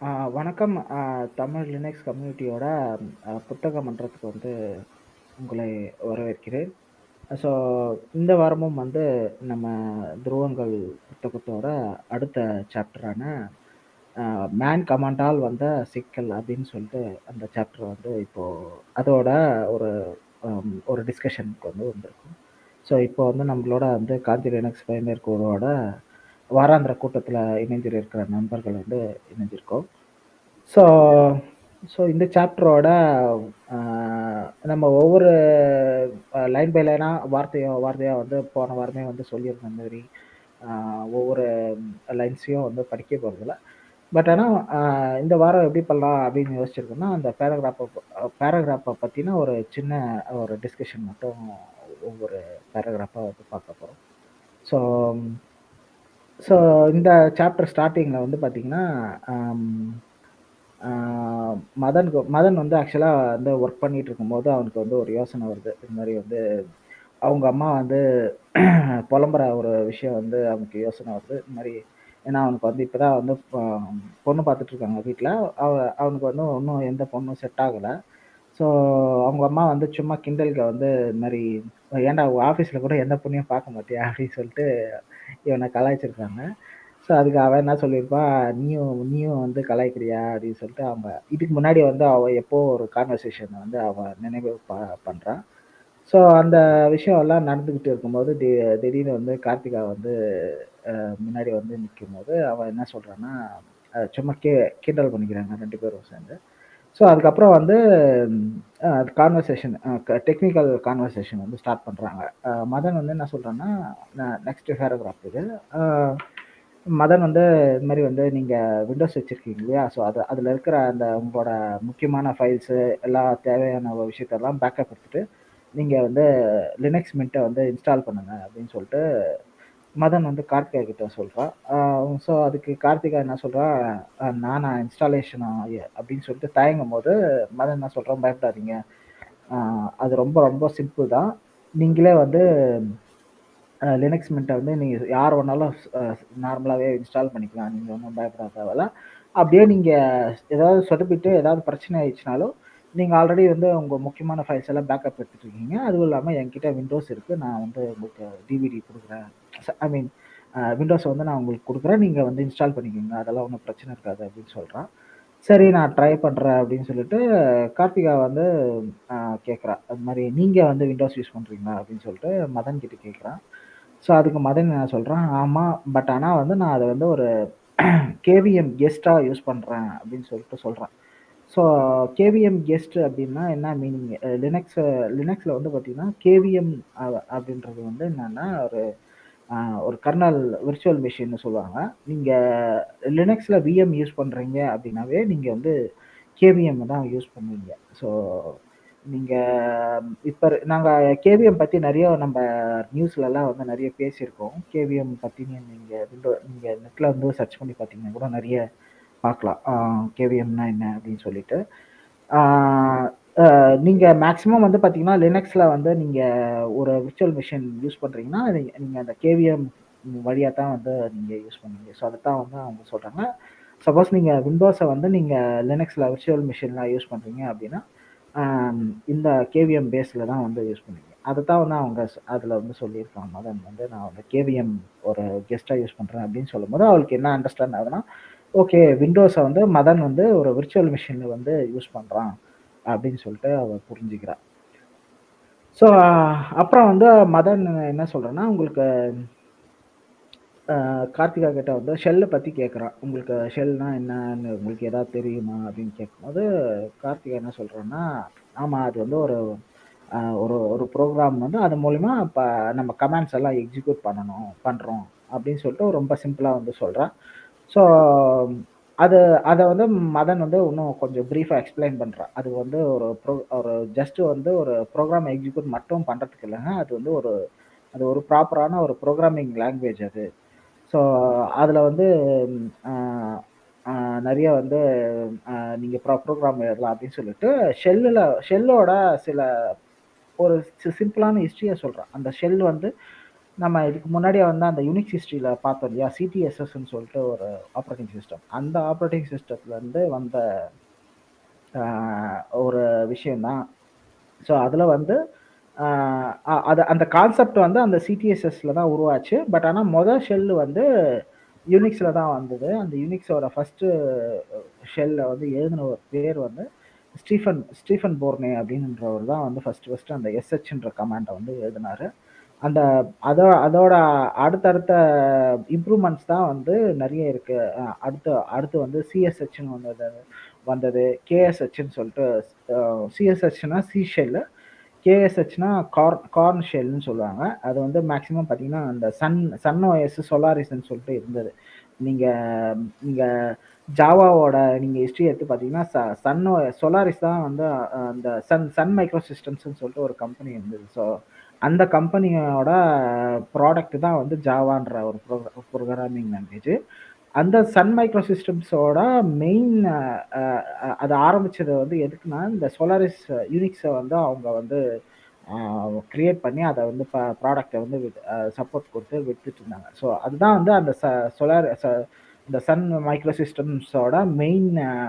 வணக்கம். தமிழ் லினக்ஸ் கம்யூனிட்டியோட புத்தக மன்றத்துக்கு வந்து உங்களை வரவேற்கிறேன். ஸோ இந்த வாரமும் வந்து நம்ம துருவங்கள் புத்தகத்தோட அடுத்த சாப்டரான மேன் கமாண்டால் வந்த சிக்கல் அப்படின்னு சொல்லிட்டு அந்த சாப்டர் வந்து இப்போ அதோட ஒரு ஒரு டிஸ்கஷனுக்கு வந்து வந்திருக்கும். ஸோ இப்போ வந்து நம்மளோட வந்து காந்தி லினக்ஸ் பயனர் குழுவோட வாராந்திர கூட்டத்தில் இணைஞ்சிருக்கிற நண்பர்கள் வந்து இணைஞ்சிருக்கோம். ஸோ ஸோ இந்த சாப்டரோட அ நம்ம ஒவ்வொரு லைன் பை லைனா வார்த்தையா வந்து போன வாரமே வந்து சொல்லியிருந்த மாரி, அ ஒவ்வொரு லைன்ஸையும் வந்து படிக்க போறதில்ல. பட் ஆனா, அ இந்த வாரம் எப்படி பண்ணலாம் அப்படின்னு யோசிச்சிருக்கோம்னா, அந்த பேராகிராஃப்ப பத்தின ஒரு சின்ன ஒரு டிஸ்கஷன் மட்டும் ஒவ்வொரு பேராகிராஃபா வந்து பார்க்க போறோம். ஸோ ஸோ இந்த சாப்டர் ஸ்டார்ட்டிங்ல வந்து பார்த்தீங்கன்னா, அம் ஆ மதன் வந்து ஆக்சுவலா வந்து ஒர்க் பண்ணிட்டு இருக்கும்போது, அவனுக்கு வந்து ஒரு யோசனை வருது. இது மாரி வந்து அவங்க அம்மா வந்து புலம்புற ஒரு விஷயம் வந்து அவனுக்கு யோசனை வருது. இந்த மாரி ஏன்னா அவனுக்கு வந்து இப்ப தான் வந்து பொண்ணு பார்த்துட்டு இருக்காங்க வீட்ல. அவ அவனுக்கு வந்து இன்னும் எந்த பொண்ணும் செட் ஆகல. ஸோ அவங்க அம்மா வந்து சும்மா கிண்டலுக்கு வந்து இந்த மாரி "ஏன்டா உன் ஆஃபீஸ்ல கூட எந்த பொண்ணையும் பார்க்க மாட்டியா?" அப்படின்னு சொல்லிட்டு இவன கலாய்ச்சிருக்காங்க. ஸோ அதுக்கு அவன் என்ன சொல்லியிருப்பான், "நீயும் வந்து கலாய்க்கிறியா?" அப்படின்னு சொல்லிட்டு அவங்க இதுக்கு முன்னாடி வந்து அவ எப்போ ஒரு கான்வர்சேஷன் வந்து அவ நினைவு பண்றான். ஸோ அந்த விஷயம் எல்லாம் நடந்துகிட்டு இருக்கும்போது, திடீர்னு வந்து கார்த்திகா வந்து முன்னாடி வந்து நிக்கும்போது, அவன் என்ன சொல்றான்னா, சும்மா கிண்டல் பண்ணிக்கிறாங்க 2 பேரும் சேர்ந்து. ஸோ அதுக்கப்புறம் வந்து கான்வர்சேஷன் டெக்னிக்கல் கான்வர்சேஷன் வந்து ஸ்டார்ட் பண்றாங்க. மதன் வந்து என்ன சொல்றான்னா, நெக்ஸ்ட் பேராகிராஃப் இது. அ மதன் வந்து இது மாரி வந்து நீங்க விண்டோஸ் வச்சிருக்கீங்க இல்லையா? ஸோ அதுல இருக்கிற அந்த உங்களோட முக்கியமான ஃபைல்ஸு எல்லாம் தேவையான விஷயத்தெல்லாம் பேக்கப் எடுத்துட்டு, நீங்க வந்து லினக்ஸ் மின்ட்ட வந்து இன்ஸ்டால் பண்ணுங்க அப்படின்னு சொல்லிட்டு மதன் வந்து கார்த்திகா கிட்ட சொல்றான். ஸோ அதுக்கு கார்த்திகா என்ன சொல்றா, நானா இன்ஸ்டாலேஷனா அப்படின்னு சொல்லிட்டு தயங்கும்போது, மதன் என்ன சொல்றான், பயப்படாதீங்க. அ அது ரொம்ப ரொம்ப சிம்பிள் தான். நீங்களே வந்து லினக்ஸ் மின்ட்ட வந்து நீங்க யார் வேணாலும் நார்மலாவே இன்ஸ்டால் பண்ணிக்கலாம். நீங்க ஒண்ணும் பயப்பட தேவையில்ல. அப்படியே நீங்க ஏதாவது சொதப்பிட்டு ஏதாவது பிரச்சனை ஆயிடுச்சுனாலும், நீங்க ஆல்ரெடி வந்து உங்க முக்கியமான ஃபைல்ஸ் எல்லாம் பேக்கப் எடுத்துட்டு இருக்கீங்க. அதுவும் இல்லாம என்கிட்ட விண்டோஸ் இருக்கு. நான் வந்து உங்களுக்கு டிவிடி குடுக்குறேன். ஐ மீன் விண்டோஸ வந்து நான் உங்களுக்கு குடுக்குறேன். நீங்க வந்து இன்ஸ்டால் பண்ணிக்கோங்க. அதெல்லாம் ஒண்ணும் பிரச்சனை இருக்காது அப்படின்னு சொல்றான். சரி நான் ட்ரை பண்றேன் அப்படின்னு சொல்லிட்டு, கார்த்திகா வந்து அ கேட்கிறா. அது மாரி நீங்க வந்து விண்டோஸ் யூஸ் பண்றீங்களா? அப்படின்னு சொல்லிட்டு மதன் கிட்ட கேட்கிறா. ஸோ அதுக்கு மதன் என்ன சொல்றான், ஆமா. பட் ஆனா வந்து நான் அத வந்து ஒரு கேவிஎம் கெஸ்ட்டா யூஸ் பண்றேன் அப்படின்னு சொல்லிட்டு சொல்றான். ஸோ கேவிஎம் கெஸ்ட் அப்படின்னா என்ன மீனிங்? லினக்ஸ்ல வந்து பார்த்தீங்கன்னா, கேவிஎம் அப்படின்றது வந்து என்னன்னா, அ ஒரு கர்னல் விர்ச்சுவல் மெஷின்னு சொல்லுவாங்க. நீங்க லினக்ஸ்ல விஎம் யூஸ் பண்றீங்க அப்படின்னாவே, நீங்க வந்து கேவிஎம் தான் யூஸ் பண்ணுவீங்க. ஸோ நீங்க நாங்க கேவிஎம் பத்தி நெறைய நம்ப நியூஸ்லலாம் வந்து நெறைய பேசியிருக்கோம். கேவிஎம் பத்தி நீங்க நெட்ல வந்து சர்ச் பண்ணி பார்த்தீங்கன்னா கூட நெறைய பார்க்கலாம். கேவிஎம்னா என்ன அப்படின்னு சொல்லிட்டு. ஆ அ நீங்க மேக்ஸிமம் வந்து பார்த்தீங்கன்னா, லினக்ஸ்ல வந்து நீங்க ஒரு விர்ச்சுவல் மெஷின் யூஸ் பண்றீங்கன்னா, நீங்க நீங்க அந்த கேவிஎம் வழியா தான் வந்து நீங்க யூஸ் பண்ணுவீங்க. ஸோ அதத்தான் வந்து அவங்க சொல்றாங்க. சப்போஸ் நீங்க விண்டோஸ வந்து நீங்க லினக்ஸ்ல விர்ச்சுவல் மெஷின்லாம் யூஸ் பண்றீங்க அப்படின்னா, இந்த கேவிஎம் பேஸ்ல தான் வந்து யூஸ் பண்ணுவீங்க. அதத்தான் வந்து அவங்க அதுல வந்து சொல்லியிருக்காங்க. மதன் வந்து நான் வந்து கேவிஎம் ஒரு கெஸ்ட்டா யூஸ் பண்றேன் அப்படின்னு சொல்லும்போது, அவளுக்கு என்ன அண்டர்ஸ்டாண்ட் ஆகுதுன்னா, ஓகே விண்டோஸ வந்து மதன் வந்து ஒரு விர்ச்சுவல் மெஷின்ல வந்து யூஸ் பண்றான் அப்படின்னு சொல்லிட்டு அவ புரிஞ்சுக்கிறா. ஸோ அப்புறம் வந்து மதன் என்ன சொல்றான்னா, உங்களுக்கு கார்த்திகா கிட்ட வந்து ஷெல்ல பத்தி கேட்குறான். உங்களுக்கு ஷெல்னா என்னன்னு உங்களுக்கு ஏதாவது தெரியுமா? அப்படின்னு கேட்கும்போது, கார்த்திகா என்ன சொல்றான்னா, ஆமா அது வந்து ஒரு ஒரு ஒரு ப்ரோகிராம் வந்து அது மூலியமா நம்ம கமாண்ட்ஸ் எல்லாம் எக்ஸிக்யூட் பண்றோம் அப்படின்னு சொல்லிட்டு ரொம்ப சிம்பிளா வந்து சொல்றான். ஸோ அது அத வந்து மதன் வந்து இன்னும் கொஞ்சம் பிரீஃபா எக்ஸ்ப்ளைன் பண்றான். அது வந்து ஒரு ஜஸ்ட் வந்து ஒரு ப்ரோகிராம் எக்ஸிக்யூட் மட்டும் பண்றதுக்கு இல்லங்க. அது ஒரு ப்ராப்பரான ஒரு புரோகிராமிங் லாங்குவேஜ் அது. ஸோ அதுல வந்து அ அ நெறைய வந்து அ நீங்க ப்ரோகிராம் எழுதலாம் அப்படின்னு சொல்லிட்டு ஷெல்லோட சில ஒரு சிம்பிளான ஹிஸ்டரிய சொல்றான். அந்த ஷெல் வந்து நம்ம இதுக்கு முன்னாடியே வந்து அந்த யூனிக்ஸ் ஹிஸ்ட்ரியில் பார்த்தோம் இல்லையா, சிடிஎஸ்எஸ்ன்னு சொல்லிட்டு ஒரு ஆப்ரேட்டிங் சிஸ்டம். அந்த ஆப்ரேட்டிங் சிஸ்டத்துலேருந்து வந்த ஒரு விஷயம்தான். ஸோ அதில் வந்து அது அந்த கான்செப்ட் வந்து அந்த சிடிஎஸ்எஸ்ல தான் உருவாச்சு. பட் ஆனால் மொதல் ஷெல்லு வந்து யூனிக்ஸில் தான் வந்தது. அந்த யூனிக்ஸோட ஃபஸ்ட்டு ஷெல்ல வந்து எழுதின ஒரு பேர் வந்து ஸ்டீஃபன் போர்னே அப்படின்றவர் தான் வந்து ஃபஸ்ட்டு அந்த எஸ்ஹெச்ன்ற கமாண்டை வந்து எழுதினாரு. அந்த அதோட அடுத்தடுத்த இம்ப்ரூவ்மெண்ட்ஸ் தான் வந்து நிறைய இருக்கு. அடுத்து வந்து சிஎஸ்ஹெச்னு வந்தது. கேஎஸ்ஹெச்னு சொல்லிட்டு, சிஎஸ்ஹெச்னா சி ஷெல்லு, கேஎஸ்ஹெச்னா கார்ன் ஷெல்னு சொல்லுவாங்க. அது வந்து மேக்ஸிமம் பார்த்தீங்கன்னா அந்த சன் ஓஎஸ் சோலாரிஸ்ன்னு சொல்லிட்டு இருந்தது. நீங்க ஜாவாவோட நீங்க ஹிஸ்ட்ரி எடுத்து பார்த்தீங்கன்னா சோலாரிஸ் தான் வந்து அந்த சன் மைக்ரோ சிஸ்டம்ஸ்ன்னு சொல்லிட்டு ஒரு கம்பெனி இருந்தது. ஸோ அந்த கம்பெனியோட ப்ராடக்ட் தான் வந்து ஜாவான்ற ஒரு ப்ரோக்ராமிங் லாங்குவேஜ். அந்த சன் மைக்ரோ சிஸ்டம்ஸோட மெயின் அதை ஆரம்பிச்சது வந்து எதுக்குன்னா, இந்த சோலாரிஸ் யூனிக்ஸை வந்து அவங்க வந்து கிரியேட் பண்ணி அதை வந்து ப்ராடக்டை வந்து சப்போர்ட் கொடுத்து வித்துட்டு இருந்தாங்க. ஸோ அதுதான் வந்து அந்த இந்த சன் மைக்ரோ சிஸ்டம்ஸோட மெயின்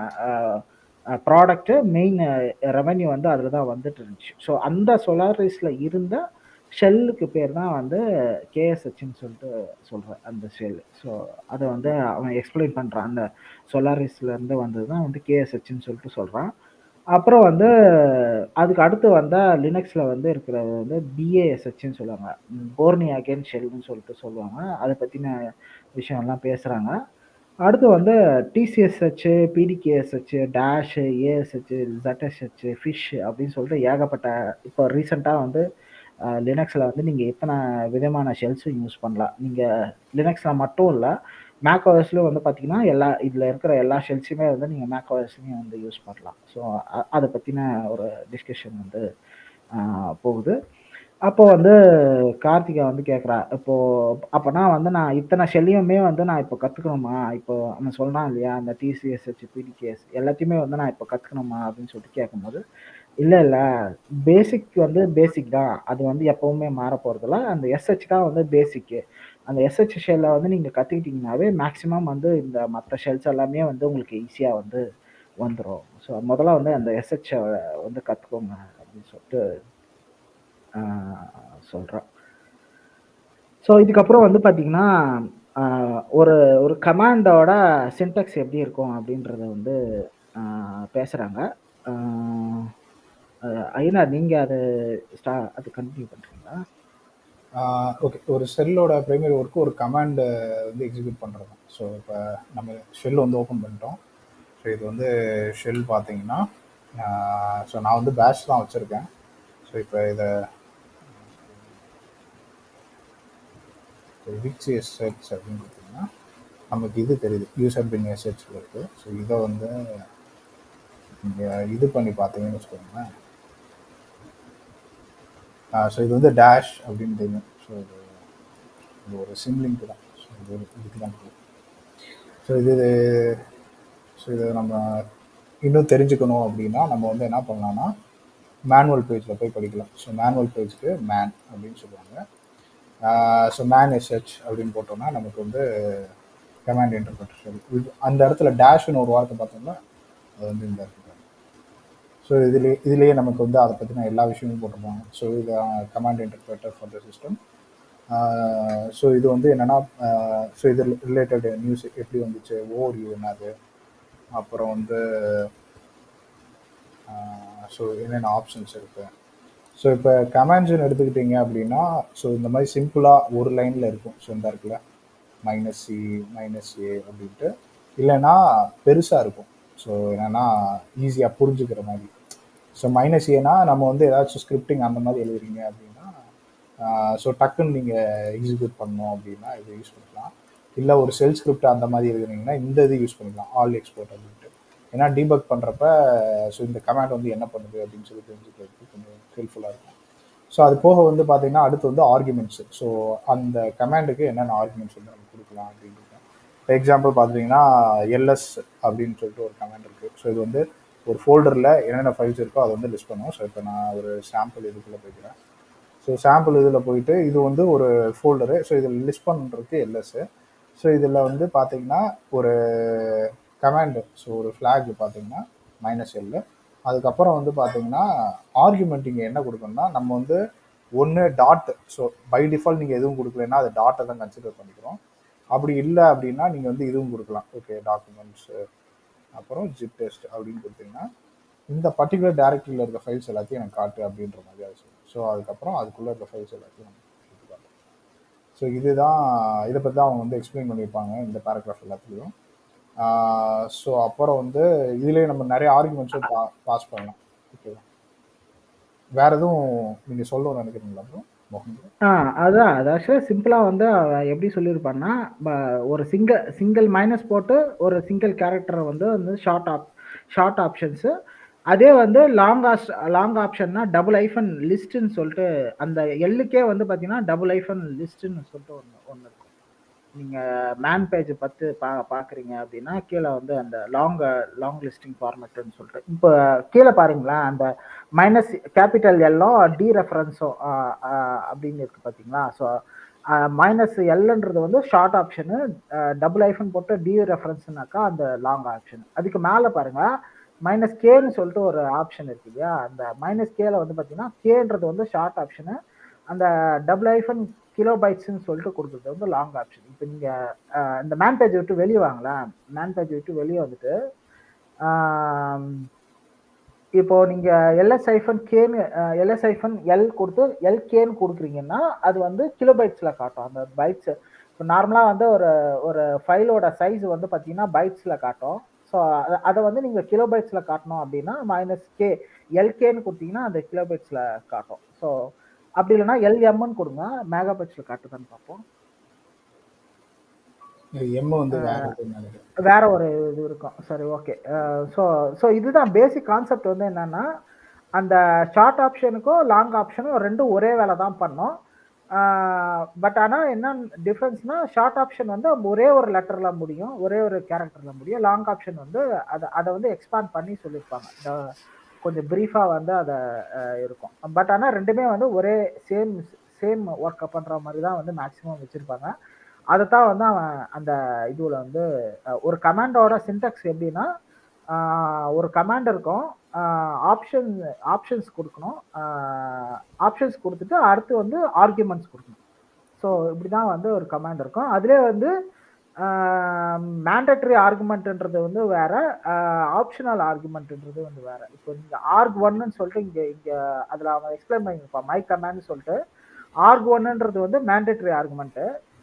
ப்ராடக்ட், மெயின் ரெவன்யூ வந்து அதில் தான் வந்துட்டு இருந்துச்சு. ஸோ அந்த சோலாரிஸில் இருந்த ஷெல்லுக்கு பேர் தான் வந்து கேஎஸ்ஹெச்னு சொல்லிட்டு சொல்கிறேன் அந்த ஷெல். ஸோ அதை வந்து அவன் எக்ஸ்பிளைன் பண்ணுறான். அந்த சோலாரிஸ்லேருந்து வந்தது தான் வந்து கேஎஸ்ஹெச்னு சொல்லிட்டு சொல்கிறான். அப்புறம் வந்து அதுக்கு அடுத்து வந்தால் லினக்ஸில் வந்து இருக்கிறது வந்து பிஏஎஸ்ஹெச்னு சொல்லுவாங்க, போர்னி அகேன் ஷெல்னு சொல்லிட்டு சொல்லுவாங்க. அதை பற்றின விஷயம்லாம் பேசுகிறாங்க. அடுத்து வந்து TCSH, PDKSH, dash, ASH, ZSH, fish அப்படின்னு சொல்லிட்டு ஏகப்பட்ட, இப்போ ரீசெண்டாக வந்து லினக்ஸில் வந்து நீங்கள் எத்தனை விதமான ஷெல்ஸும் யூஸ் பண்ணலாம். நீங்கள் லினக்ஸில் மட்டும் இல்லை, மேக் ஓஎஸ்லையும் வந்து பார்த்தீங்கன்னா இதில் இருக்கிற எல்லா ஷெல்ஸுமே வந்து நீங்கள் மேக் ஓஎஸ்லையும் வந்து யூஸ் பண்ணலாம். ஸோ அதை பற்றின ஒரு டிஸ்கஷன் வந்து போகுது. அப்போ வந்து கார்த்திகா வந்து கேட்குறா, அப்போனா வந்து நான் இத்தனை ஷெல்லையுமே வந்து நான் இப்போ கற்றுக்கணுமா? இப்போ அவன் சொல்கிறான் இல்லையா, அந்த டிசிஎஸ்ஹெச், பிடிகேஎஸ் எல்லாத்தையுமே வந்து நான் இப்போ கற்றுக்கணுமா அப்படின்னு சொல்லிட்டு கேட்கும்போது, இல்லை பேசிக் வந்து பேசிக் தான். அது வந்து எப்பவுமே மாற போகிறதில்ல. அந்த எஸ்ஹெச் தான் வந்து பேசிக்கு. அந்த எஸ்ஹெச் ஷெல்லை வந்து நீங்கள் கற்றுக்கிட்டிங்கனாவே மேக்ஸிமம் வந்து இந்த மற்ற ஷெல்ஸ் எல்லாமே வந்து உங்களுக்கு ஈஸியாக வந்து வந்துடும். ஸோ முதல்ல வந்து அந்த எஸ்ஹெச்சை வந்து கற்றுக்கோங்க அப்படின்னு சொல்லிட்டு சொல்கிறேன். ஸோ இதுக்கப்புறம் வந்து பார்த்தீங்கன்னா, ஒரு ஒரு கமாண்டோட சின்டாக்ஸ் எப்படி இருக்கும் அப்படின்றத வந்து பேசுகிறாங்க. ஐயா, நீங்கள் அது கண்டினியூ பண்ணுறீங்களா? ஓகே. ஒரு ஷெல்லோட ப்ரைமரி ஒர்க்கு ஒரு கமாண்டை வந்து எக்ஸிக்யூட் பண்ணுறது தான். ஸோ இப்போ நம்ம ஷெல் வந்து ஓப்பன் பண்ணிட்டோம். ஸோ இது வந்து ஷெல் பார்த்தீங்கன்னா, ஸோ நான் வந்து பேஷ் தான் வச்சுருக்கேன். ஸோ இப்போ இதை விச் எஸ்ஹெச் அப்படின்னு பார்த்தீங்கன்னா நமக்கு இது தெரியுது, யூசர் பின் எஸ்ஹெச்சில் இருக்குது. ஸோ இதை வந்து நீங்கள் இது பண்ணி பார்த்தீங்கன்னு வச்சுக்கோங்களேன். ஸோ இது வந்து டேஷ் அப்படின்னு தெரியும். ஸோ இது ஒரு சிம்லிங்க் தான். ஸோ இதுக்கு தான். ஸோ இதை நம்ம இன்னும் தெரிஞ்சுக்கணும் அப்படின்னா நம்ம வந்து என்ன பண்ணலாம்னா மேனுவல் பேஜில் போய் படிக்கலாம். ஸோ மேனுவல் பேஜுக்கு மேன் அப்படின்னு சொல்லுவாங்க. ஸோ மேன் எஸ்ஹெச் அப்படின்னு போட்டோம்னா நமக்கு வந்து கமாண்ட் இன்டர்பிரட்டர் அந்த இடத்துல டேஷ்னு ஒரு வார்த்தை பார்த்தோம்னா அது வந்து இந்த இடத்துல. ஸோ இதுலேயே நமக்கு வந்து அதை பற்றின எல்லா விஷயமும் போட்டிருப்பாங்க. ஸோ இது command interpreter for the system. So இது வந்து என்னென்னா, ஸோ இது ரிலேட்டட் நியூஸ் எப்படி வந்துச்சு, ஓவர்வியூ என்னது, அப்புறம் வந்து ஸோ என்னென்ன ஆப்ஷன்ஸ் இருக்குது. ஸோ இப்போ கமாண்ட்ஸ்ன்னு எடுத்துக்கிட்டிங்க அப்படின்னா, ஸோ இந்த மாதிரி சிம்பிளாக ஒரு லைனில் இருக்கும். ஸோ இந்த இருக்குல்ல -C -A அப்படின்ட்டு, இல்லைன்னா பெருசாக இருக்கும். ஸோ என்னென்னா ஈஸியாக புரிஞ்சுக்கிற மாதிரி. ஸோ -Aனா நம்ம வந்து ஏதாச்சும் ஸ்கிரிப்டிங் அந்த மாதிரி எழுதுறீங்க அப்படின்னா, ஸோ டக்குன்னு நீங்கள் எக்ஸிக்யூட் பண்ணணும் அப்படின்னா இதை யூஸ் பண்ணிக்கலாம். இல்லை ஒரு செல் ஸ்கிரிப்ட் அந்த மாதிரி எழுதுனீங்கன்னா இந்த இது யூஸ் பண்ணிக்கலாம், ஆல் எக்ஸ்போர்ட் அப்படின்ட்டு. ஏன்னா டீபக் பண்ணுறப்ப ஸோ இந்த கமாண்ட் வந்து என்ன பண்ணுது அப்படின்னு சொல்லி தெரிஞ்சுக்கிறதுக்கு கொஞ்சம் ஹெல்ப்ஃபுல்லாக இருக்கும். ஸோ அது போக வந்து பார்த்தீங்கன்னா அடுத்து வந்து ஆர்குமெண்ட்ஸு. ஸோ அந்த கமாண்டுக்கு என்னென்ன ஆர்குமெண்ட்ஸ் வந்து நம்ம கொடுக்கலாம் அப்படின்ட்டு. இப்போ எக்ஸாம்பிள் பார்த்தீங்கன்னா எல்எஸ் அப்படின்னு சொல்லிட்டு ஒரு கமாண்ட் இருக்குது. ஸோ இது வந்து ஒரு ஃபோல்டரில் என்னென்ன ஃபைல்ஸ் இருக்கோ அதை வந்து லிஸ்ட் பண்ணுவோம். ஸோ இப்போ நான் ஒரு சாம்பிள் இதுக்குள்ளே போய்க்கிறேன். ஸோ சாம்பிள் இதில் போயிட்டு இது வந்து ஒரு ஃபோல்டரு. ஸோ இதில் லிஸ்ட் பண்ணுறதுக்கு எல்எஸ். ஸோ இதில் வந்து பார்த்தீங்கன்னா ஒரு கமாண்டு, ஸோ ஒரு ஃப்ளாக் பார்த்தீங்கன்னா -L. அதுக்கப்புறம் வந்து பார்த்தீங்கன்னா ஆர்குமெண்ட் இங்கே என்ன கொடுக்கணும்னா நம்ம வந்து ஒன்று டாட். ஸோ பை டிஃபால்ட் நீங்கள் எதுவும் கொடுக்கலன்னா அது டாட்டை தான் கன்சிடர் பண்ணிக்கிறோம். அப்படி இல்லை அப்படின்னா நீங்கள் வந்து இதுவும் கொடுக்கலாம். ஓகே, டாக்குமெண்ட்ஸு அப்புறம் ஜிப் டெஸ்ட் அப்படின்னு கொடுத்தீங்கன்னா இந்த பர்டிகுலர் டைரக்டரியில் இருக்க ஃபைல்ஸ் எல்லாத்தையும் எனக்கு காட்டு அப்படின்ற மாதிரி அது சொல்லும். ஸோ அதுக்கப்புறம் அதுக்குள்ளே இருக்க ஃபைல்ஸ் எல்லாத்தையும் நம்ம எடுத்து காட்டும். ஸோ இதுதான், இதை பற்றி தான் அவங்க வந்து எக்ஸ்பிளைன் பண்ணியிருப்பாங்க இந்த பேராகிராஃப் எல்லாத்துலேயும். ஸோ அப்புறம் வந்து இதுலேயே நம்ம நிறைய ஆர்குமெண்ட்ஸும் பாஸ் பண்ணலாம். ஓகேவா? வேற எதுவும் நீங்கள் சொல்லணும்னு நினைக்கிறீங்களா ப்ரோ? அதான் அது ஆக்சுவலாக சிம்பிளாக வந்து எப்படி சொல்லியிருப்பான்னா, ஒரு சிங்கிள் மைனஸ் போட்டு ஒரு சிங்கிள் கேரக்டரை வந்து ஷார்ட் ஆப்ஷன்ஸு. அதே வந்து லாங் ஆப்ஷன்னா டபுள் ஐஃபன் லிஸ்ட்டுன்னு சொல்லிட்டு அந்த எல்லுக்கே வந்து பார்த்தீங்கன்னா டபுள் ஐஃபன் லிஸ்ட்டுன்னு சொல்லிட்டு ஒன்று இருக்கும். நீங்கள் மேன் பேஜ் பார்க்குறீங்க அப்படின்னா கீழே வந்து அந்த லாங் லிஸ்டிங் ஃபார்மேட்டுன்னு சொல்லிட்டு இப்போ கீழே பாருங்களேன், அந்த மைனஸ் கேபிட்டல் எல்லும் டி ரெஃபரன்ஸும் அப்படின்னு இருக்கு பார்த்தீங்களா? ஸோ மைனஸ் எல்ன்றது வந்து ஷார்ட் ஆப்ஷனு, டபுள் ஐஃபன் போட்டு டி ரெஃபரன்ஸ்னாக்கா அந்த லாங் ஆப்ஷன். அதுக்கு மேலே பாருங்க மைனஸ் கேன்னு சொல்லிட்டு ஒரு ஆப்ஷன் இருக்கு இல்லையா? அந்த மைனஸ் கேல வந்து பார்த்தீங்கன்னா கேன்றது வந்து ஷார்ட் ஆப்ஷனு, அந்த டபுள் ஐஃபன் கிலோபைட்ஸ்ன்னு சொல்லிட்டு கொடுக்குறது வந்து லாங் ஆப்ஷன். இப்போ நீங்கள் இந்த மேன் பேஜ் விட்டு வெளியே வாங்கலாம். மேன் பேஜ் விட்டு வெளியே வந்துட்டு இப்போ நீங்க LS-L கொடுத்து LKன்னு கொடுக்குறீங்கன்னா அது வந்து கிலோபைட்ஸ்ல காட்டும். அந்த பைட்ஸ் இப்போ நார்மலாக வந்து ஒரு ஃபைலோட சைஸ் வந்து பார்த்தீங்கன்னா பைட்ஸில் காட்டும். ஸோ அதை வந்து நீங்கள் கிலோபைட்ஸில் காட்டணும் அப்படின்னா -K LKன்னு கொடுத்தீங்கன்னா அந்த கிலோபைட்ஸில் காட்டும். ஸோ அப்படி இல்லைன்னா LMன்னு கொடுங்க, மெகாபைட்ஸில் காட்டுதான்னு பார்ப்போம். வேற ஒரு இது இருக்கும். சரி, ஓகே. ஸோ இதுதான் பேசிக் கான்செப்ட். வந்து என்னன்னா அந்த ஷார்ட் ஆப்ஷனுக்கும் லாங் ஆப்ஷனும் ரெண்டும் ஒரே வேலை தான் பண்ணோம். பட் ஆனால் என்ன டிஃப்ரென்ஸ்னா ஷார்ட் ஆப்ஷன் வந்து ஒரே ஒரு லெட்டர்ல முடியும், ஒரே ஒரு கேரக்டர்ல முடியும். லாங் ஆப்ஷன் வந்து அதை வந்து எக்ஸ்பாண்ட் பண்ணி சொல்லியிருப்பாங்க, கொஞ்சம் பிரீஃபாக வந்து அதை இருக்கும். பட் ஆனால் ரெண்டுமே வந்து ஒரே சேம் ஒர்க்கை பண்ணுற மாதிரி தான் வந்து மேக்ஸிமம் வச்சுருப்பாங்க. அதைத்தான் வந்து அவன் அந்த இதுல வந்து ஒரு கமாண்டோட சின்டாக்ஸ் எப்படின்னா, ஒரு கமாண்ட் இருக்கும், ஆப்ஷன்ஸ் கொடுக்கணும், ஆப்ஷன்ஸ் கொடுத்துட்டு அடுத்து வந்து ஆர்குமெண்ட்ஸ் கொடுக்கணும். ஸோ இப்படிதான் வந்து ஒரு கமாண்ட் இருக்கும். அதுலேயே வந்து மேண்டேட்டரி ஆர்குமெண்ட்ன்றது வந்து வேற, ஆப்ஷனல் ஆர்குமெண்ட்ன்றது வந்து வேற. இப்போ நீங்க arg1ன்னு சொல்லிட்டு இங்க அதுல அவன் எக்ஸ்பிளைன் பண்ணியிருப்பான் மை கமாண்ட் சொல்லிட்டு. arg1ன்றது வந்து மேண்டேட்டரி ஆர்குமெண்ட்.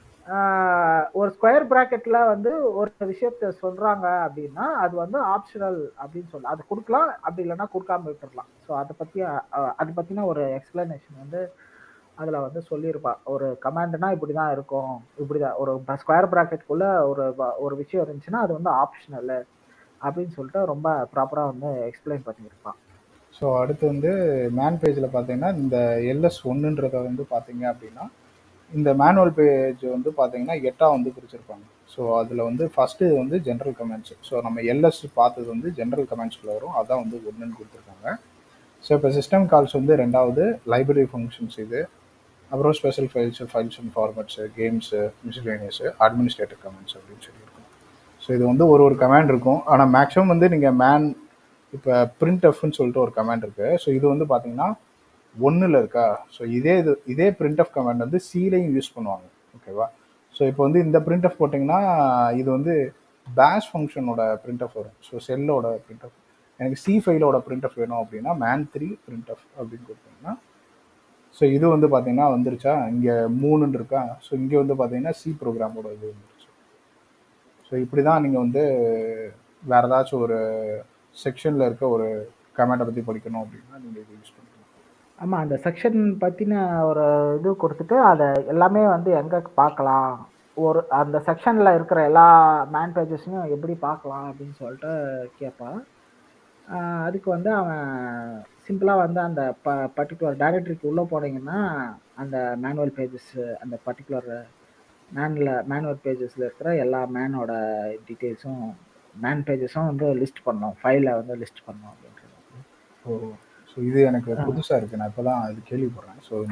ஒரு ஸ்கொயர் பிராக்கெட்ல வந்து ஒரு விஷயத்த சொல்றாங்க அப்படின்னா அது வந்து ஆப்ஷனல் அப்படின்னு சொல்லலாம். அது கொடுக்கலாம், அப்படி இல்லைன்னா கொடுக்காம விட்டுறலாம். ஸோ அதை பத்தின ஒரு எக்ஸ்பிளனேஷன் வந்து அதுல வந்து சொல்லியிருப்பா. ஒரு கமாண்ட்னா இப்படிதான் இருக்கும், இப்படிதான் ஒரு ஸ்கொயர் பிராக்கெட்குள்ள ஒரு விஷயம் இருந்துச்சுன்னா அது வந்து ஆப்ஷனல் அப்படின்னு சொல்லிட்டு ரொம்ப ப்ராப்பரா வந்து எக்ஸ்பிளைன் பண்ணியிருப்பான். ஸோ அடுத்து வந்து மேன் பேஜில் பார்த்தீங்கன்னா இந்த LS1ன்றதை வந்து பார்த்தீங்க அப்படின்னா இந்த மேனுவல் பேஜ் வந்து பார்த்தீங்கன்னா 8 வந்து பிரிச்சிருப்பாங்க. ஸோ அதில் வந்து ஃபஸ்ட்டு இது வந்து ஜென்ரல் கமெண்ட்ஸ். ஸோ நம்ம LS பார்த்தது வந்து ஜென்ரல் கமெண்ட்ஸ்குள்ள வரும், அதான் வந்து 1ன்னு கொடுத்துருக்காங்க. ஸோ இப்போ சிஸ்டம் கால்ஸ் வந்து 2வது லைப்ரரி ஃபங்க்ஷன்ஸ் இது, அப்புறம் special files and formats, games, miscellaneous, administrative commands அப்படின்னு சொல்லியிருக்கோம். ஸோ இது வந்து ஒரு கமாண்ட் இருக்கும். ஆனால் மேக்ஸிமம் வந்து நீங்கள் இப்போ printfன்னு சொல்லிட்டு ஒரு கமாண்ட் இருக்குது. ஸோ இது வந்து பார்த்தீங்கன்னா 1ல் இருக்கா? ஸோ இதே printf கமாண்ட் வந்து C-லையும் யூஸ் பண்ணுவாங்க. ஓகேவா? ஸோ இப்போ வந்து இந்த printf போட்டிங்கன்னா இது வந்து பேஷ் ஃபங்க்ஷனோட printf வரும். ஸோ செல்லோட printf. எனக்கு C ஃபைலோட printf வேணும் அப்படின்னா man3 printf அப்படின்னு கொடுத்தீங்கன்னா, ஸோ இது வந்து பார்த்தீங்கன்னா வந்துருச்சா, இங்கே 3ன்னு இருக்கா? ஸோ இங்கே வந்து பார்த்தீங்கன்னா C ப்ரோக்ராமோட இது வந்துருச்சு. ஸோ இப்படி தான் நீங்கள் வந்து வேறு ஏதாச்சும் ஒரு செக்ஷனில் இருக்க ஒரு கமாண்டை பற்றி படிக்கணும் அப்படின்னா நீங்கள் இது யூஸ் பண்ணுங்க. ஆமாம், அந்த செக்ஷன் பற்றின ஒரு இது கொடுத்துட்டு அதை எல்லாமே வந்து எங்கே பார்க்கலாம், அந்த செக்ஷனில் இருக்கிற எல்லா மேன் பேஜஸையும் எப்படி பார்க்கலாம் அப்படின்னு சொல்லிட்டு கேட்பான். அதுக்கு வந்து அவன் சிம்பிளாக வந்து அந்த பர்டிகுலர் டைரக்டரிக்கு உள்ளே போனீங்கன்னா அந்த மேனுவல் பேஜஸ், அந்த பர்டிகுலர் மேனுவல் பேஜஸில் இருக்கிற எல்லா மேனோட டீட்டெயில்ஸும் மேன் பேஜஸும் வந்து லிஸ்ட் பண்ணோம், ஃபைலில் வந்து லிஸ்ட் பண்ணோம் அப்படின்றது. ஸோ இது எனக்கு புதுசாக இருக்குது, நான் இப்போ தான் இது கேள்விப்படுறேன். ஸோ இந்த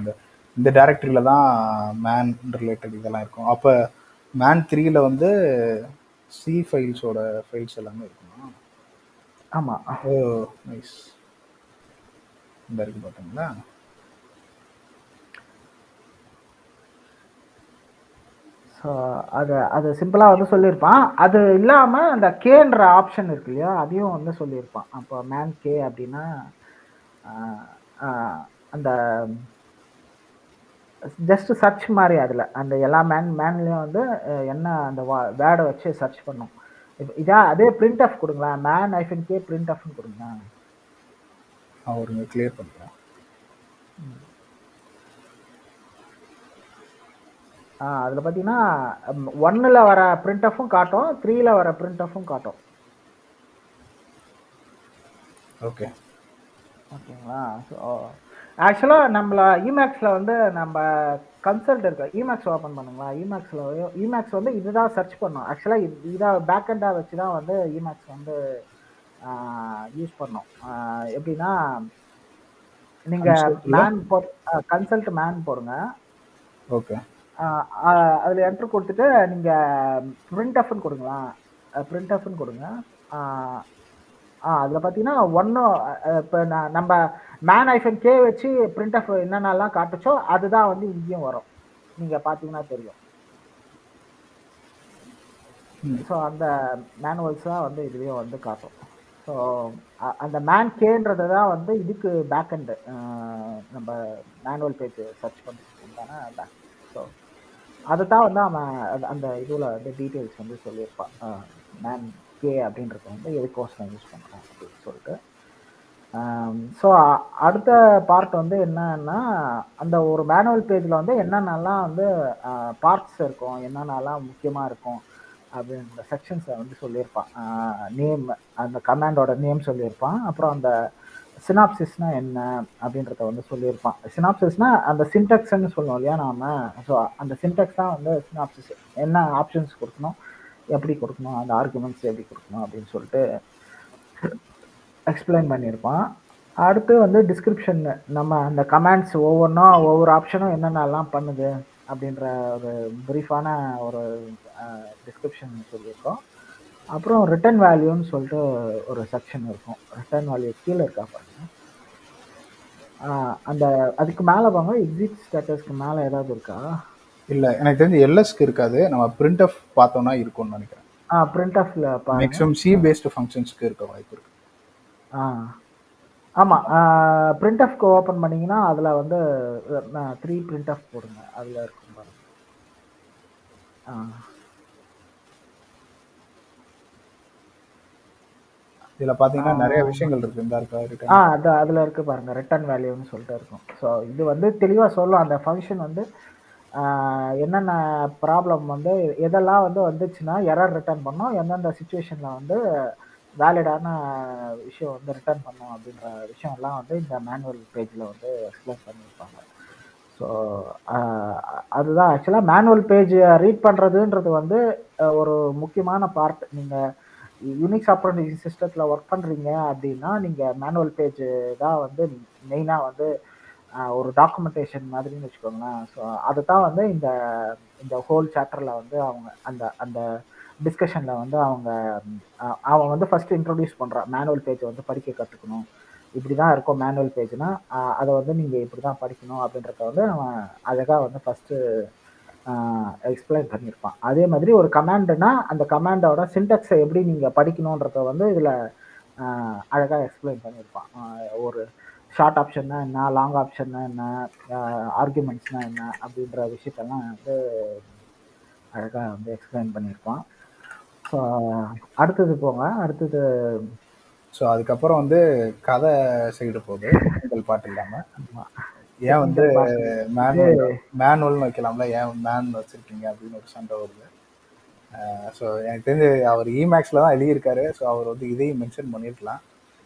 இந்த டைரக்டரியில தான் மேன் ரிலேட்டட் இதெல்லாம் இருக்கும். அப்போ மேன் 3ல வந்து சி ஃபைல்ஸோட ஃபைல்ஸ் எல்லாமே இருக்குமா? ஆமா. Oh nice. இந்த இருக்கு பார்த்தீங்களா? ஸோ அது சிம்பிளாக வந்து சொல்லியிருப்பான். அது இல்லாமல் அந்த கேன்ற ஆப்ஷன் இருக்கு இல்லையா, அதையும் வந்து சொல்லியிருப்பான். அப்போ மேன் கே அப்படின்னா அந்த ஜஸ்ட் சர்ச் மாதிரி அதில் அந்த எல்லா மேன்லேயும் வந்து என்ன அந்த வேர்டை வச்சு சர்ச் பண்ணும். இதான் அதே பிரிண்ட் ஆஃப் கொடுங்களா, மேன் ஐஃபன் கே பிரிண்ட் ஆஃப்னு கொடுங்க. அவருங்க கிளியர் பண்ணுறேன். அதில் பார்த்தீங்கன்னா 1ல் வர பிரிண்ட் ஆஃபும் காட்டும், 3ல் வர பிரிண்ட் ஆஃபும் காட்டும். ஓகே ஓகேங்களா? ஸோ ஆக்சுவலாக நம்மள இமேக்ஸில் வந்து நம்ம கன்சல்ட் இருக்கு. இமேக்ஸ் ஓப்பன் பண்ணுங்களா. இமேக்ஸ் வந்து இதுதான் சர்ச் பண்ணும். ஆக்சுவலாக இதாக பேக்கெண்டாக வச்சு தான் வந்து இமேக்ஸ் வந்து யூஸ் பண்ணோம். எப்படின்னா நீங்கள் மேன் கன்சல்ட் மேன் போடுங்க. ஓகே. அதில் என்ட்ரு கொடுத்துட்டு நீங்கள் பிரிண்ட் ஆஃப்னு கொடுங்களா. பிரிண்ட் ஆஃப்னு கொடுங்க. அதில் பார்த்தீங்கன்னா இப்போ நம்ம மேன் ஐஃபன் கே வச்சு பிரிண்ட் ஆஃப் என்னென்னலாம் காட்டுச்சோ அதுதான் வந்து இங்கேயும் வரும். நீங்கள் பார்த்தீங்கன்னா தெரியும். ஸோ அந்த மேனுவல்ஸ் தான் வந்து இதுலேயும் வந்து காட்டும். ஸோ அந்த மேன் கேன்றது தான் வந்து இதுக்கு பேக்கெண்டு நம்ம மேனுவல் பேஜ் சர்ச் பண்ணுறதுக்கு தானே பேக். ஸோ அதை தான் வந்து அவன் அந்த இதில் வந்து டீட்டெயில்ஸ் வந்து சொல்லியிருப்பான். மேன் கே அப்படின்றத வந்து எதுக்கோசரம் யூஸ் பண்ணுறோம் அப்படின்னு சொல்லிட்டு. ஸோ அடுத்த பார்ட் வந்து என்னன்னா அந்த ஒரு மேனுவல் பேஜில் வந்து என்னென்னலாம் வந்து பார்ட்ஸ் இருக்கும், என்னென்னலாம் முக்கியமாக இருக்கும் அப்படின்ற செக்ஷன்ஸை வந்து சொல்லியிருப்பான். நேம், அந்த கமாண்டோட நேம் சொல்லியிருப்பான். அப்புறம் அந்த சினாப்சிஸ்னா என்ன அப்படின்றத வந்து சொல்லியிருப்பான். சினாப்சிஸ்னா அந்த சின்டெக்ஸ்ன்னு சொல்லுவோம் இல்லையா நாம. ஸோ அந்த சின்டெக்ஸ் தான் வந்து சினாப்சிஸ். என்ன ஆப்ஷன்ஸ் கொடுக்கணும், எப்படி கொடுக்கணும், அந்த ஆர்குமெண்ட்ஸ் எப்படி கொடுக்கணும் அப்படின்னு சொல்லிட்டு எக்ஸ்பிளைன் பண்ணியிருப்பான். அடுத்து வந்து டிஸ்கிரிப்ஷன், நம்ம அந்த கமாண்ட்ஸ் ஒவ்வொன்றும் ஒவ்வொரு ஆப்ஷனும் என்னென்னலாம் பண்ணுது அப்படின்ற ஒரு ப்ரீஃபான ஒரு டிஸ்கிரிப்ஷன் சொல்லியிருக்கோம். அப்புறம் ரிட்டர்ன் வேல்யூன்னு சொல்லிட்டு ஒரு செக்ஷன் இருக்கும். ரிட்டர்ன் வேல்யூ கீழே இருக்கா பாருங்க. அந்த அதுக்கு மேலே பாருங்க, எக்ஸிட் ஸ்டேட்டஸ்க்கு மேலே ஏதாவது இருக்கா? இல்லை, எனக்கு தெரிஞ்சு எல்எஸ்க்கு இருக்காது. நம்ம பிரிண்ட் ஆஃப் பார்த்தோம்னா இருக்கும்னு நினைக்கிறேன். பிரிண்ட் ஆஃப்ல பாருங்க. மேக்ஸிமம் சி பேஸ்டு ஃபங்க்ஷன்ஸ்க்கு இருக்க வாய்ப்பு இருக்கு. ஆமாம், பிரிண்ட் ஆஃப்க்கு ஓப்பன் பண்ணிங்கன்னா அதில் வந்து 3 பிரிண்ட் ஆஃப் போடுங்க, அதில் இருக்கும் பாருங்க. இதில் பார்த்தீங்கன்னா நிறைய விஷயங்கள் இருக்கு. இந்த இருக்கா அதில் இருக்கு பாருங்க, ரிட்டர்ன் வேல்யூன்னு சொல்லிட்டு இருக்கும். ஸோ இது வந்து தெளிவாக சொல்லும் அந்த ஃபங்க்ஷன் வந்து என்னென்ன ப்ராப்ளம் வந்து எதெல்லாம் வந்து வந்துச்சுன்னா எரர் ரிட்டர்ன் பண்ணோம், எந்தெந்த சுச்சுவேஷனில் வந்து வேலிடான விஷயம் வந்து ரிட்டர்ன் பண்ணோம் அப்படின்ற விஷயம்லாம் வந்து இந்த மேனுவல் பேஜில் வந்து எக்ஸ்பிளைன் பண்ணியிருப்பாங்க. ஸோ அதுதான் ஆக்சுவலாக மேனுவல் பேஜ் ரீட் பண்ணுறதுன்றது வந்து ஒரு முக்கியமான பார்ட். நீங்கள் யூனிக்ஸ் ஆப்ரேட்டிங் சிஸ்டத்தில் ஒர்க் பண்ணுறீங்க அப்படின்னா நீங்கள் மேனுவல் பேஜ் தான் வந்து மெயினாக வந்து ஒரு டாக்குமெண்டேஷன் மாதிரின்னு வச்சுக்கோங்களேன். ஸோ அதை தான் வந்து இந்த ஹோல் சாப்டரில் வந்து அவங்க அந்த அந்த டிஸ்கஷனில் வந்து அவன் வந்து ஃபஸ்ட்டு இன்ட்ரடியூஸ் பண்ணுறான். மேனுவல் பேஜை வந்து படிக்க கற்றுக்கணும், இப்படி தான் இருக்கும் மேனுவல் பேஜ்னா அதை வந்து நீங்கள் இப்படி தான் படிக்கணும் அப்படின்றத வந்து அவன் அழகாக வந்து ஃபஸ்ட்டு எக்ஸ்பிளைன் பண்ணியிருப்பான். அதே மாதிரி ஒரு கமாண்டுனா அந்த கமாண்டோட சின்டெக்ஸை எப்படி நீங்கள் படிக்கணுன்றத வந்து இதில் அழகாக எக்ஸ்பிளைன் பண்ணியிருப்பான். ஒரு ஷார்ட் ஆப்ஷன்னா என்ன, லாங் ஆப்ஷன்னா என்ன, ஆர்குமெண்ட்ஸ்னா என்ன அப்படின்ற விஷயத்தெல்லாம் வந்து அழகாக வந்து எக்ஸ்பிளைன் பண்ணியிருப்பான். ஸோ அடுத்தது போங்க. அடுத்தது ஸோ அதுக்கப்புறம் வந்து கதை சைடு போகுது, டெக்னிக்கல் பார்ட் இல்லாமல். ஏன் வந்து மேனுவல்னு வைக்கலாம்ல, ஏன் மேன் வச்சுருக்கீங்க அப்படின்னு ஒரு சண்டை வருது. ஸோ எனக்கு தெரிஞ்சு அவர் இமேக்ஸில் தான் எழுதியிருக்காரு. ஸோ அவர் வந்து இதையும் மென்ஷன் பண்ணியிருக்கலாம்.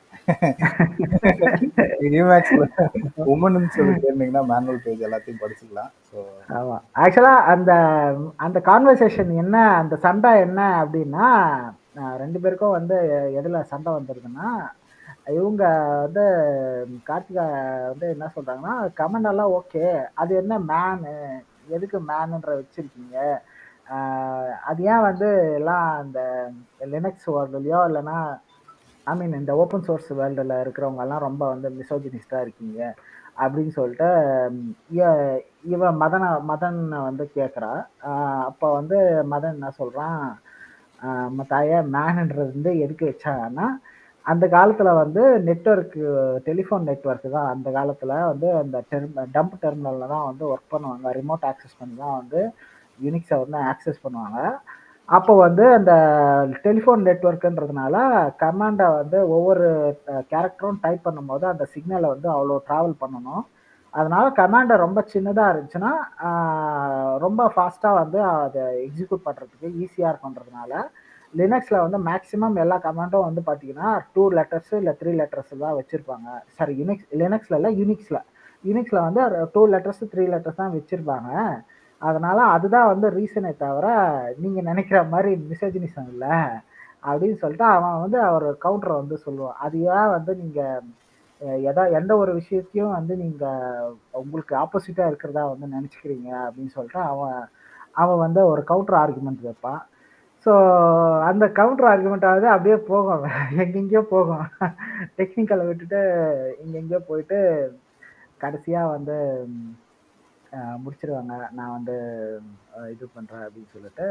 இமேக்ஸில் உமன்னு சொல்லி தேர்ந்தீங்கன்னா மேனுவல் பேஜ் எல்லாத்தையும் படிச்சுக்கலாம். ஸோ ஆமாம், ஆக்சுவலாக அந்த கான்வர்சேஷன் என்ன, அந்த சண்டை என்ன அப்படின்னா 2 பேருக்கும் வந்து எதில் சண்டை வந்துருதுன்னா இவங்க வந்து கார்த்திகா வந்து என்ன சொல்றாங்கன்னா, கமெண்ட் எல்லாம் ஓகே. அது என்ன மேனு? எதுக்கு மேனுன்ற வச்சிருக்கீங்க? அது ஏன் வந்து எல்லாம் இந்த லினக்ஸ் வேர்ல்டுலயோ இல்லைன்னா ஐ மீன் இந்த ஓப்பன் சோர்ஸ் வேர்ல்டுல இருக்கிறவங்க எல்லாம் ரொம்ப வந்து மிசோஜினிஸ்டா இருக்கீங்க அப்படின்னு சொல்லிட்டு ம், இ- இவன் மதன் வந்து கேட்குறா. அப்போ வந்து மதன் என்ன சொல்றான், தாய மேன்ன்றது வந்து எதுக்கு வச்சாங்கன்னா, அந்த காலத்துல வந்து நெட்வொர்க் டெலிஃபோன் நெட்வொர்க் தான் அந்த காலத்துல வந்து அந்த டம்ப் டெர்மினல்ல தான் வந்து ஒர்க் பண்ணுவாங்க. ரிமோட் ஆக்சஸ் பண்ணி தான் வந்து யூனிக்ஸை வந்து ஆக்சஸ் பண்ணுவாங்க. அப்போ வந்து அந்த டெலிஃபோன் நெட்வொர்க்குன்றதுனால கமாண்டை வந்து ஒவ்வொரு கேரக்டரும் டைப் பண்ணும்போது அந்த சிக்னலை வந்து அவ்வளோ ட்ராவல் பண்ணணும். அதனால கமாண்டை ரொம்ப சின்னதாக இருந்துச்சுன்னா ரொம்ப ஃபாஸ்ட்டாக வந்து அதை எக்ஸிக்யூட் பண்ணுறதுக்கு ஈஸியாக இருக்குன்றதுனால லினக்ஸில் வந்து மேக்ஸிமம் எல்லா கமாண்டும் வந்து பார்த்தீங்கன்னா 2 லெட்டர்ஸ் இல்லை 3 லெட்டர்ஸ் தான் வச்சுருப்பாங்க. சாரி, லினக்ஸில் இல்லை, யூனிக்ஸில் வந்து 2 லெட்டர்ஸ் 3 லெட்டர்ஸ் தான் வச்சுருப்பாங்க. அதனால அதுதான் வந்து ரீசனே தவிர நீங்க நினைக்கிற மாதிரி மிசோஜினிசம் இல்ல அப்படின்னு சொல்லிட்டு அவன் வந்து அவர் கவுண்டரை வந்து சொல்லுவான். அது ஏன் வந்து நீங்க எந்த ஒரு விஷயத்தையும் வந்து நீங்க உங்களுக்கு ஆப்போசிட்டா இருக்கிறதா வந்து நினைச்சுக்கிறீங்க அப்படின்னு சொல்லிட்டு அவன் அவன் வந்து ஒரு கவுண்டர் ஆர்குமெண்ட் வைப்பான். ஸோ அந்த கவுண்டர் ஆர்குமெண்ட் ஆகுது அப்படியே போகும், எங்கெங்கேயோ போகும். டெக்னிக்கலை விட்டுட்டு எங்கெங்கேயோ போயிட்டு கடைசியா வந்து முடிச்சிருவாங்க. நான் வந்து இது பண்றேன் அப்படின்னு சொல்லிட்டு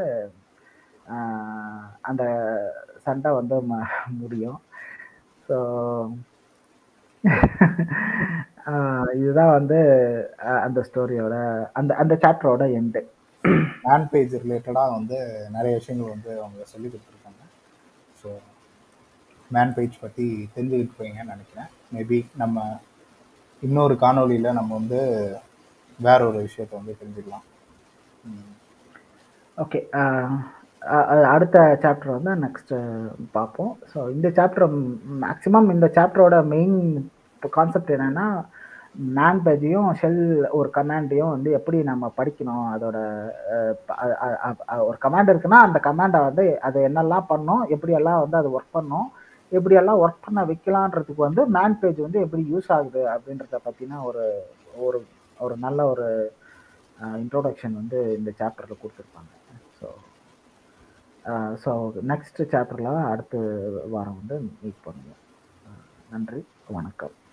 அந்த சண்டை வந்து முடியும். ஸோ இதுதான் வந்து அந்த ஸ்டோரியோட அந்த அந்த சாப்டரோட எண்டு. மேன் பேஜ் ரிலேட்டடாக வந்து நிறைய விஷயங்கள் வந்து அவங்க சொல்லி கொடுத்துருக்காங்க. ஸோ மேன் பேஜ் பற்றி தெரிஞ்சுக்கிட்டு போவீங்கன்னு நினைக்கிறேன். மேபி நம்ம இன்னொரு காணொலியில் நம்ம வந்து வேற ஒரு விஷயத்த வந்து தெரிஞ்சுக்கலாம். ஓகே, அடுத்த சாப்டர் வந்து நெக்ஸ்ட் பார்ப்போம். ஸோ இந்த சாப்டர் மேக்ஸிமம் இந்த சாப்டரோட மெயின் கான்செப்ட் என்னன்னா, மேன் பேஜையும் ஷெல் ஒரு கமாண்டையும் வந்து எப்படி நம்ம படிக்கணும், அதோட ஒரு கமாண்ட் இருக்குன்னா அந்த கமாண்டை வந்து அது என்னெல்லாம் பண்ணும், எப்படியெல்லாம் வந்து அது ஒர்க் பண்ணும், எப்படியெல்லாம் ஒர்க் பண்ண வைக்கலான்றதுக்கு வந்து மேன் பேஜ் வந்து எப்படி யூஸ் ஆகுது அப்படின்றத பற்றின ஒரு ஒரு ஒரு நல்ல ஒரு இன்ட்ரோடக்ஷன் வந்து இந்த சாப்டரில் கொடுத்துருப்பாங்க. ஸோ ஸோ நெக்ஸ்ட் சாப்டரில் அடுத்த வாரம் வந்து மீட் பண்ணுவோம். நன்றி, வணக்கம்.